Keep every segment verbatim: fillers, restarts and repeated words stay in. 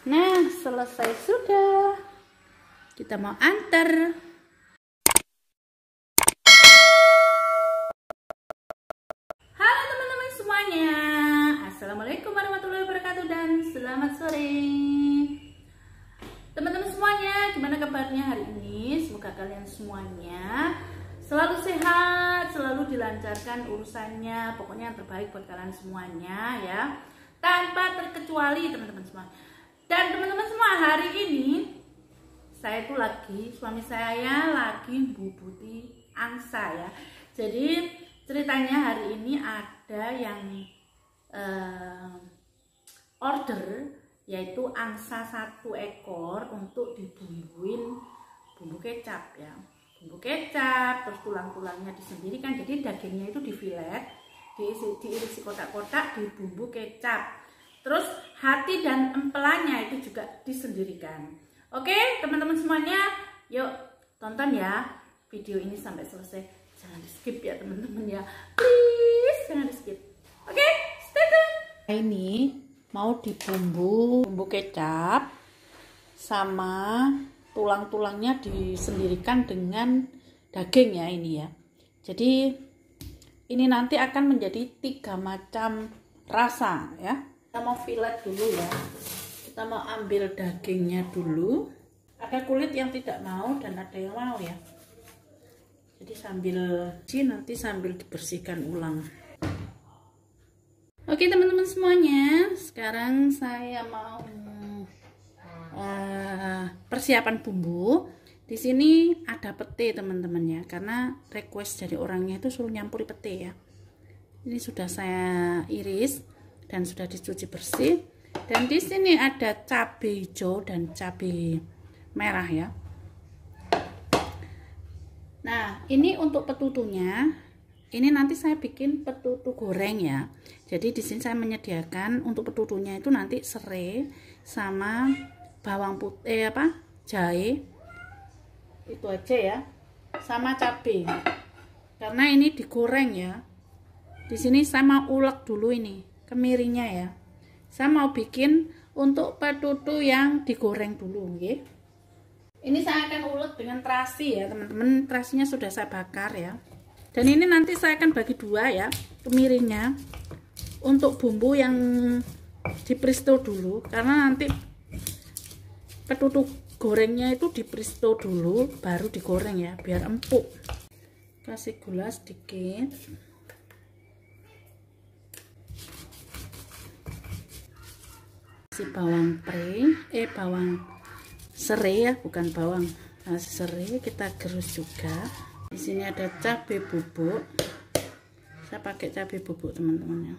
Nah, selesai sudah. Kita mau antar. Halo teman-teman semuanya. Assalamualaikum warahmatullahi wabarakatuh dan selamat sore. Teman-teman semuanya, gimana kabarnya hari ini? Semoga kalian semuanya selalu sehat, selalu dilancarkan urusannya. Pokoknya yang terbaik buat kalian semuanya ya. Tanpa terkecuali teman-teman semua. Dan teman-teman semua, hari ini saya tuh lagi, suami saya lagi bubuti angsa ya. Jadi ceritanya hari ini ada yang uh, order, yaitu angsa satu ekor untuk dibumbuin bumbu kecap ya. Bumbu kecap, terus tulang-tulangnya disendirikan, jadi dagingnya itu difilet, diisi, diiris kotak-kotak di bumbu kecap. Terus hati dan empelannya itu juga disendirikan. Oke teman-teman semuanya, yuk tonton ya video ini sampai selesai. Jangan di skip ya teman-teman ya, please jangan di skip. Oke, stay tune. Ini mau dibumbu bumbu kecap sama tulang-tulangnya disendirikan dengan daging ya ini ya. Jadi ini nanti akan menjadi tiga macam rasa ya. Kita mau filet dulu ya. Kita mau ambil dagingnya dulu. Ada kulit yang tidak mau dan ada yang mau ya. Jadi sambil nanti sambil dibersihkan ulang. Oke teman-teman semuanya, sekarang saya mau uh, persiapan bumbu. Di sini ada pete teman-teman ya, karena request dari orangnya itu suruh nyampuri pete ya. Ini sudah saya iris dan sudah dicuci bersih. Dan di sini ada cabai hijau dan cabai merah ya. Nah, ini untuk petutunya. Ini nanti saya bikin petutu goreng ya. Jadi di sini saya menyediakan untuk petutunya itu nanti serai sama bawang putih eh, apa? Jahe. Itu aja ya. Sama cabai. Karena ini digoreng ya. Di sini saya mau ulek dulu ini kemirinya ya. Saya mau bikin untuk petutu yang digoreng dulu ya. Ini saya akan ulek dengan terasi ya teman-teman. Terasinya sudah saya bakar ya. Dan ini nanti saya akan bagi dua ya kemirinya. Untuk bumbu yang di presto dulu, karena nanti petutu gorengnya itu di presto dulu baru digoreng ya biar empuk. Kasih gula sedikit. Kasih bawang pre, eh bawang serai ya, bukan bawang. Nah, serai kita gerus juga. Di sini ada cabai bubuk. Saya pakai cabai bubuk teman-teman ya.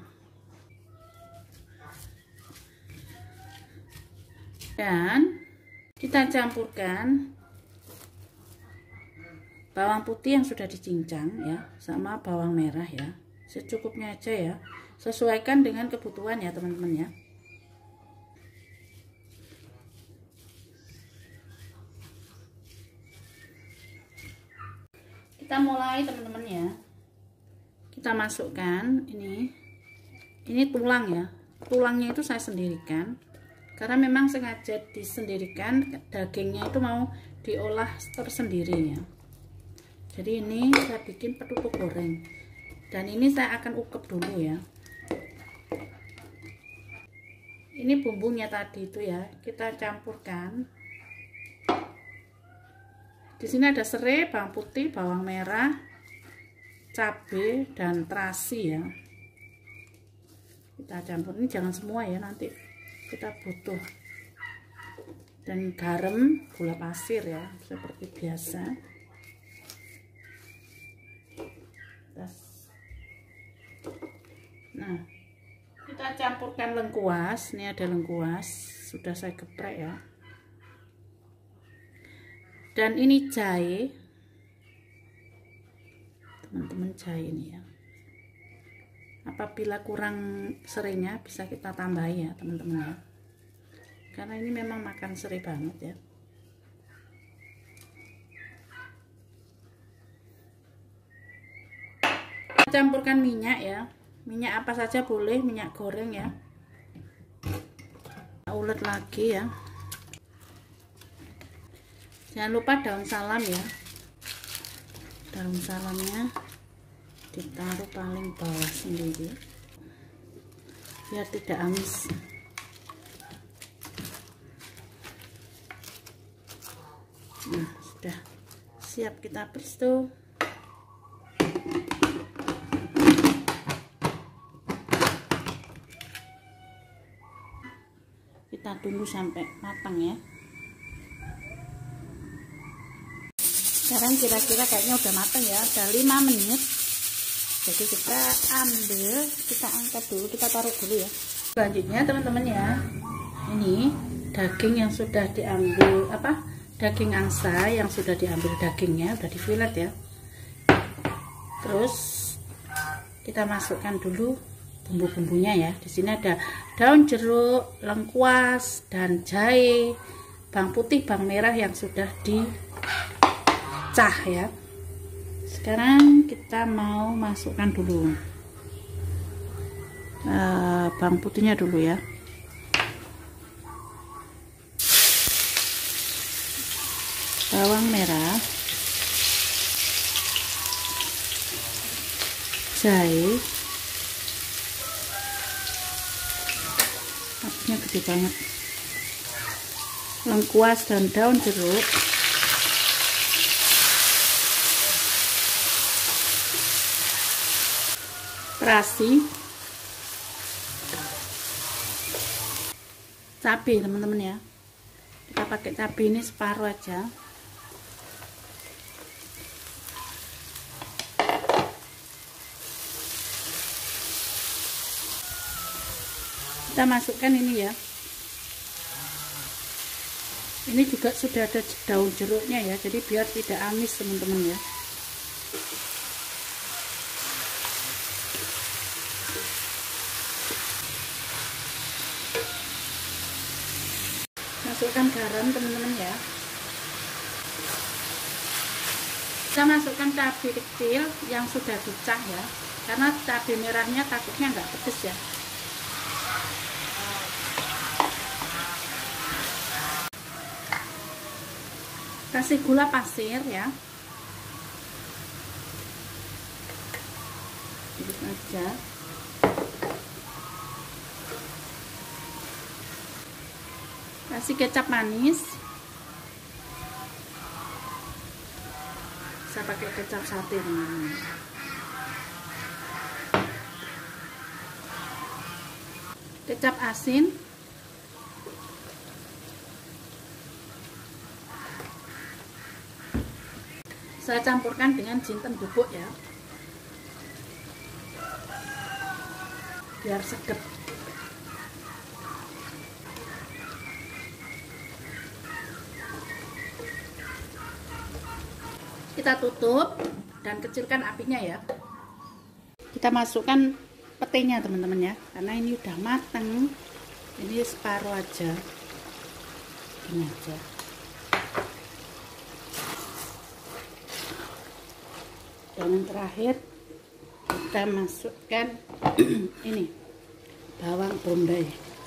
Dan kita campurkan bawang putih yang sudah dicincang ya, sama bawang merah ya. Secukupnya aja ya. Sesuaikan dengan kebutuhan ya teman-teman ya. Kita mulai teman-teman ya. Kita masukkan ini. Ini tulang ya. Tulangnya itu saya sendirikan. Karena memang sengaja disendirikan, dagingnya itu mau diolah tersendiri ya. Jadi ini saya bikin petutu goreng. Dan ini saya akan ukep dulu ya. Ini bumbunya tadi itu ya, kita campurkan. Di sini ada serai, bawang putih, bawang merah, cabai dan terasi ya. Kita campur, ini jangan semua ya, nanti kita butuh. Dan garam, gula pasir ya, seperti biasa. Nah, kita campurkan lengkuas. Ini ada lengkuas, sudah saya geprek ya. Dan ini jahe, teman-teman, jahe ini ya. Apabila kurang serainya bisa kita tambahi ya teman-teman ya. Karena ini memang makan serai banget ya. Campurkan minyak ya. Minyak apa saja boleh, minyak goreng ya. ulet lagi ya. Jangan lupa daun salam ya. Daun salamnya ditaruh paling bawah sendiri biar tidak amis. Nah, sudah siap kita presto. Kita tunggu sampai matang ya. Sekarang kira-kira kayaknya udah matang ya, udah lima menit. Jadi kita ambil, kita angkat dulu, kita taruh dulu ya. Selanjutnya teman-teman ya, ini daging yang sudah diambil, apa daging angsa yang sudah diambil dagingnya, udah difilet ya. Terus kita masukkan dulu bumbu-bumbunya ya. Di sini ada daun jeruk, lengkuas, dan jahe, bawang putih, bawang merah yang sudah dicah ya. Sekarang kita mau masukkan dulu uh, bawang putihnya dulu ya. Bawang merah, jahe, apinya gede banget, lengkuas dan daun jeruk, terasi, cabai teman-teman ya. Kita pakai cabai ini separuh aja. Kita masukkan ini ya. Ini juga sudah ada daun jeruknya ya, jadi biar tidak amis teman-teman ya. Masukkan garam teman-teman ya. Kita masukkan cabai kecil yang sudah dicah ya, karena cabai merahnya takutnya nggak pedes ya. Kasih gula pasir ya, sedikit aja. Kasih kecap manis, bisa pakai kecap saté teman-teman. Kecap asin, saya campurkan dengan jinten bubuk ya, biar sedap. Kita tutup dan kecilkan apinya ya. Kita masukkan petenya teman-teman ya, karena ini udah matang. Ini separuh aja, ini aja. Dan yang terakhir kita masukkan ini bawang bombay.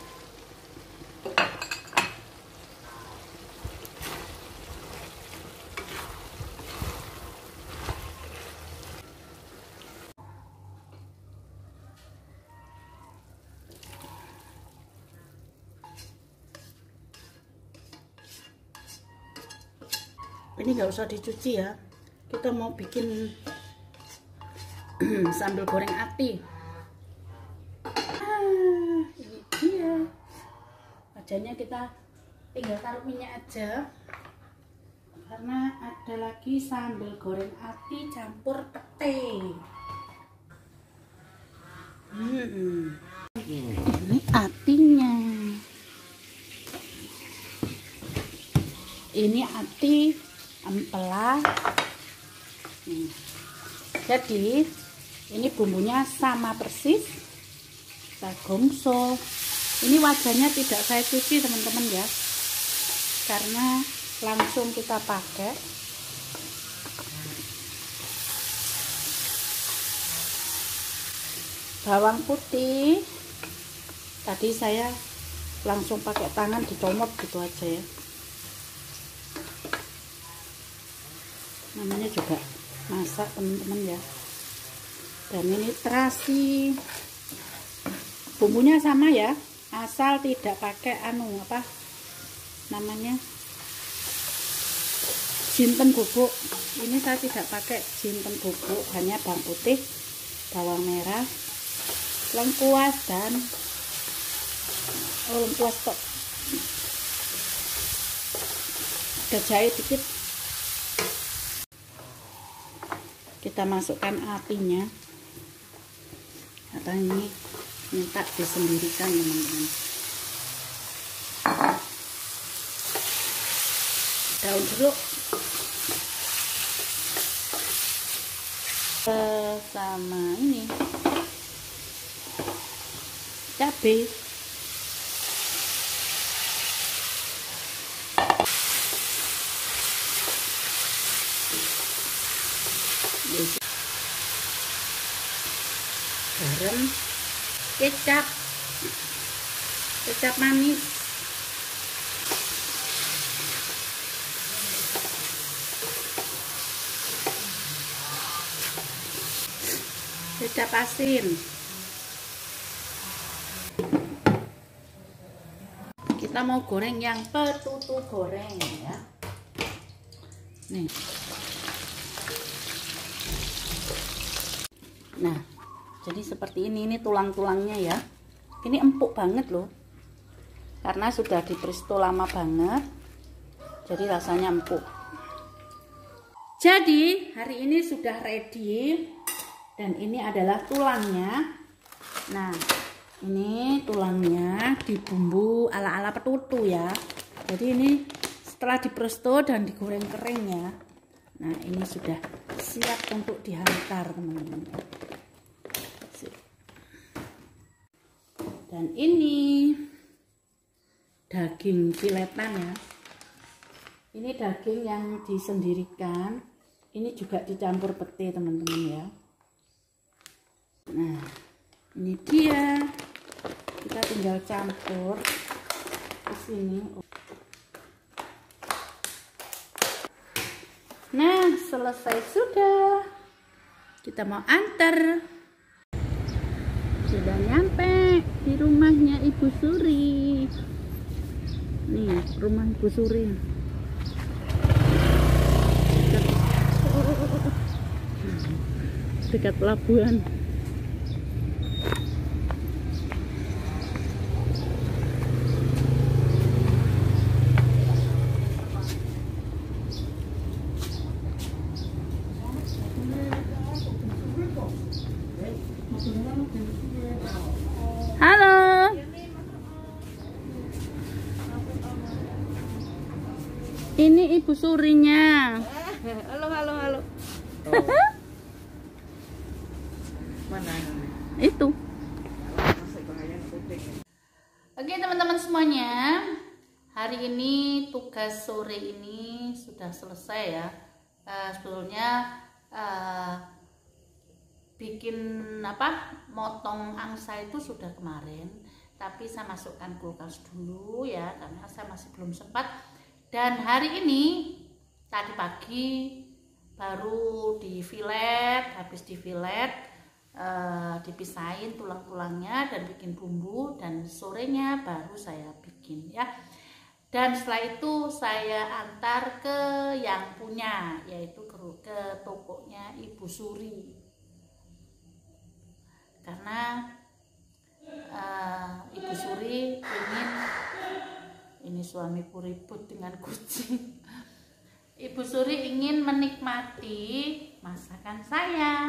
Ini nggak usah dicuci ya, kita mau bikin sambal goreng ati. Ah, ini dia wajahnya. Kita tinggal taruh minyak aja, karena ada lagi sambal goreng ati campur pete. hmm. Ini atinya, ini ati empela. hmm. Jadi ini bumbunya sama persis, kita gongso. Ini wajahnya tidak saya cuci teman-teman ya, karena langsung kita pakai. Bawang putih tadi saya langsung pakai tangan dicomot gitu aja ya. Namanya juga masak teman-teman ya. Dan ini terasi, bumbunya sama ya, asal tidak pakai anu apa namanya jinten bubuk. Ini saya tidak pakai jinten bubuk, hanya bawang putih, bawang merah, lengkuas dan oh lengkuas tok, ada jahe dikit. Kita masukkan apinya. Atau ini minta disendirikan teman-teman. Daun jeruk sama ini cabai. Garam, kecap, kecap manis, kecap asin. Kita mau goreng yang petutu goreng ya. Nih. Nah, jadi seperti ini, ini tulang-tulangnya ya. Ini empuk banget loh. Karena sudah di presto lama banget. Jadi rasanya empuk. Jadi, hari ini sudah ready. Dan ini adalah tulangnya. Nah, ini tulangnya dibumbu ala-ala petutu ya. Jadi ini setelah di presto dan digoreng kering ya. Nah, ini sudah siap untuk dihantar teman-teman. Dan ini daging filetan ya. Ini daging yang disendirikan. Ini juga dicampur pete teman-teman ya. Nah, ini dia. Kita tinggal campur ke sini. Nah, selesai sudah. Kita mau antar. Sudah nyampe di rumahnya Ibu Suri. Nih, rumah Ibu Suri. Dekat, dekat pelabuhan. Halo. Ini Ibu Surinya. Halo, halo, halo. Oh. Mana? Itu. Oke teman-teman semuanya, hari ini tugas sore ini sudah selesai ya. Uh, sebetulnya uh, bikin apa motong angsa itu sudah kemarin, tapi saya masukkan kulkas dulu ya karena saya masih belum sempat. Dan hari ini tadi pagi baru di filet, habis di filet uh, dipisahin tulang-tulangnya dan bikin bumbu, dan sorenya baru saya bikin ya. Dan setelah itu saya antar ke yang punya, yaitu ke, ke tokonya Ibu Suri. Karena uh, Ibu Suri ingin, ini suamiku ribut dengan kucing. Ibu Suri ingin menikmati masakan saya.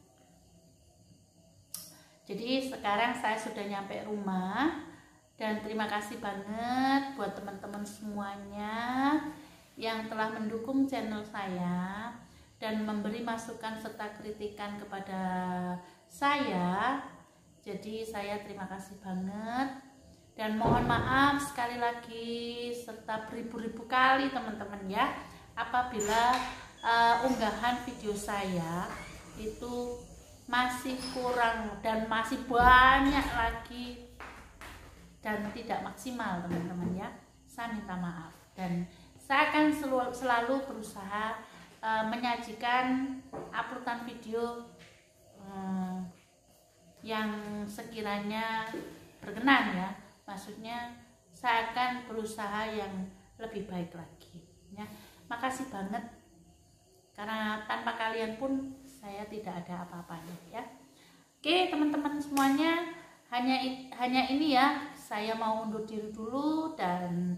Jadi sekarang saya sudah nyampe rumah. Dan terima kasih banget buat teman-teman semuanya yang telah mendukung channel saya dan memberi masukan serta kritikan kepada saya. Jadi saya terima kasih banget dan mohon maaf sekali lagi serta beribu-ribu kali teman-teman ya, apabila uh, unggahan video saya itu masih kurang dan masih banyak lagi dan tidak maksimal teman-teman ya. Saya minta maaf dan saya akan selalu, selalu berusaha uh, menyajikan uploadan video uh, yang sekiranya berkenan ya. Maksudnya saya akan berusaha yang lebih baik lagi ya. Makasih banget karena tanpa kalian pun saya tidak ada apa-apanya ya. Oke teman-teman semuanya, hanya hanya ini ya, saya mau undur diri dulu dan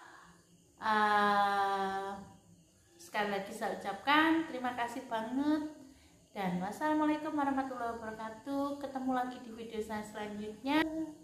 uh, sekali lagi saya ucapkan terima kasih banget dan wassalamualaikum warahmatullahi wabarakatuh. Ketemu lagi di video saya selanjutnya.